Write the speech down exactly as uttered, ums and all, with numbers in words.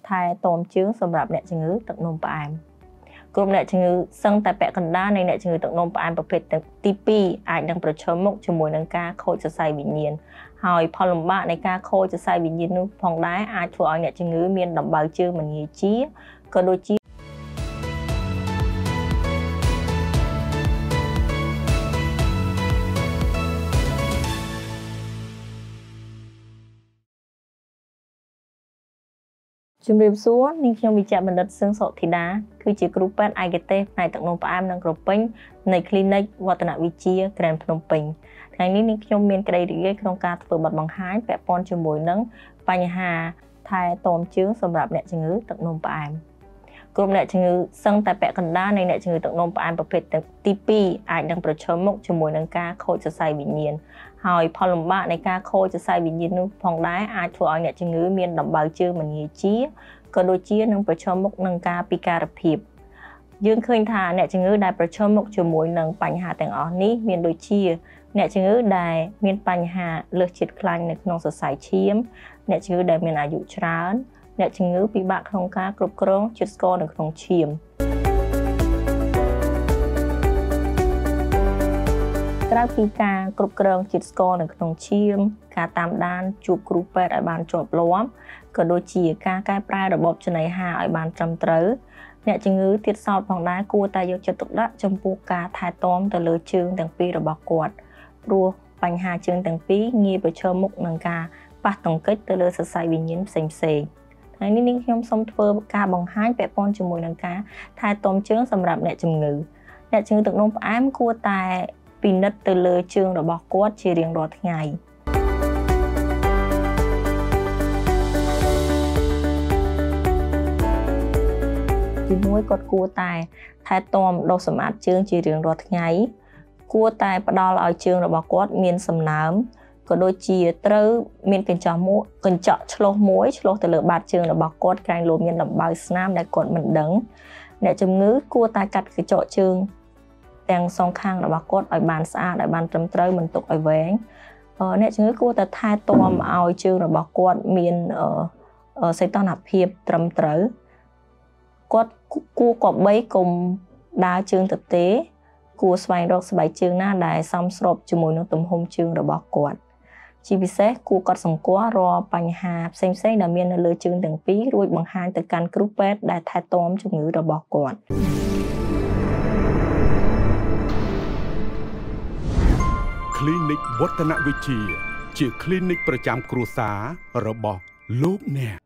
thai tôm trứng sầm rạp nẹt chừng ngữ tận nôm bám gồm nẹt chừng ngữ sưng tại bẹ cần đá này nẹt chừng ngữ tận nôm bámประเภท tíពី អាចនឹងប្រឈមមុខជាមួយនឹងការខូចសរសៃវិញ្ញាណហើយផលលំបាកនៃការខូចសរសៃវិញ្ញាណនោះផងដែរអាចធ្វើឲ្យអ្នកជំងឺមានដំបៅជើងមិនងាយជាក៏ដូចជាជំរាបសួរនាងខ្ញុំវិជ្ជបណ្ឌិតសឹងសុធីតាគឺជាគ្រូពេទ្យ ឯកទេសផ្នែកទឹកនោមផ្អែមនិងក្រពេញនៃ Clinic វឌ្ឍនវិទ្យា Grand ភ្នំពេញថ្ងៃនេះនាងខ្ញុំមានក្តីរីករាយក្នុងការធ្វើបទបង្ហាញពាក់ព័ន្ធជាមួយនឹងបញ្ហាថែទាំជើងសម្រាប់អ្នកជំងឺទឹកនោមផ្អែមក្រុមអ្នកជំងឺសឹងតែពាក់កណ្ដាលនៃអ្នកជំងឺទឹកនោមផ្អែមប្រភេទទីពីរអាចនឹងប្រឈមមុខជាមួយនឹងការខូចសរសៃវិញ្ញាណហើយផលលំបាកនៃការខូចសរសៃវិញ្ញាណនោះផងដែរអាចធ្វើឲ្យអ្នកជំងឺមានដំបៅជើងមិនងាយជាក៏ដូចជានឹងប្រឈមមុខនឹងការពិការភាពយើងឃើញថាអ្នកជំងឺដែលប្រឈមមុខជាមួយនឹងបញ្ហាទាំងអស់នេះមានដូចជាអ្នកជំងឺដែលមានបញ្ហាលើសជាតិខ្លាញ់នៅក្នុងសរសៃឈាមអ្នកជំងឺដែលមានអាយុច្រើនអ្នកជំងឺពិបាកក្នុងការគ្រប់គ្រងជាតិស្ករនៅក្នុងឈាមក្រៅពីការគ្រប់គ្រងជាតិស្ករនៅក្នុងឈាមការតាមដានជួបគ្រូពេទ្យឲ្យបានជាប់លាប់ក៏ដូចជាការកែប្រែរបបចំណីអាហារឲ្យបានត្រឹមត្រូវអ្នកជំងឺទៀតសោតផងដែរគួរតែយកចិត្តទុកដាក់ចំពោះការថែទាំទៅលើជើងទាំងពីររបស់គាត់ព្រោះបញ្ហាជើងទាំងពីរងាយប្រឈមមុខនឹងការប៉ះទង្គិចទៅលើសរសៃវិញ្ញាណផ្សេងផ្សេងថ្ងៃនេះនាងខ្ញុំសូមធ្វើការបង្ហាញពាក់ព័ន្ធជាមួយនឹងការថែទាំជើងសម្រាប់អ្នកជំងឺអ្នកជំងឺទឹកនោមផ្អែមគួរតែពិនិត្យទៅលើជើងរបស់គាត់ជារៀងរាល់ថ្ងៃទីមួយគាត់គួរតែថែទាំដុសសម្អាតជើងជារៀងរាល់ថ្ងៃគួរតែផ្ដល់ឲ្យជើងរបស់គាត់មានសំណើមក៏ដូចជាត្រូវមានកញ្ចក់មួយកញ្ចក់ឆ្លុះមួយឆ្លុះទៅលើបាតជើងរបស់គាត់ក្រែងលោមានដំបៅស្នាមដែលគាត់មិនដឹងអ្នកជំងឺគួរតែកាត់កញ្ចក់ជើងទាំងសងខាងរបស់គាត់ឲ្យបានស្អាតឲ្យបានត្រឹមត្រូវមិនទុកឲ្យវែងអ្នកជំងឺគួរតែថែទាំឲ្យជើងរបស់គាត់មានសីតុណ្ហភាពត្រឹមត្រូវគាត់គួរគប្បីកុំដើរជើងទទេគួរស្វែងរកស្បែកជើងណាដែលសមស្របជាមួយនឹងទំហំជើងរបស់គាត់ជាពិសេសគួរកត់សម្គាល់រាល់បញ្ហាផ្សេងៗដែលមាននៅលើជើងទាំងពីររួចបង្ហាញទៅកាន់គ្រូពេទ្យដែលថែទាំជំងឺរបស់គាត់ Clinic វឌ្ឍនវិទ្យាជា Clinic ប្រចាំគ្រួសាររបស់លោកអ្នក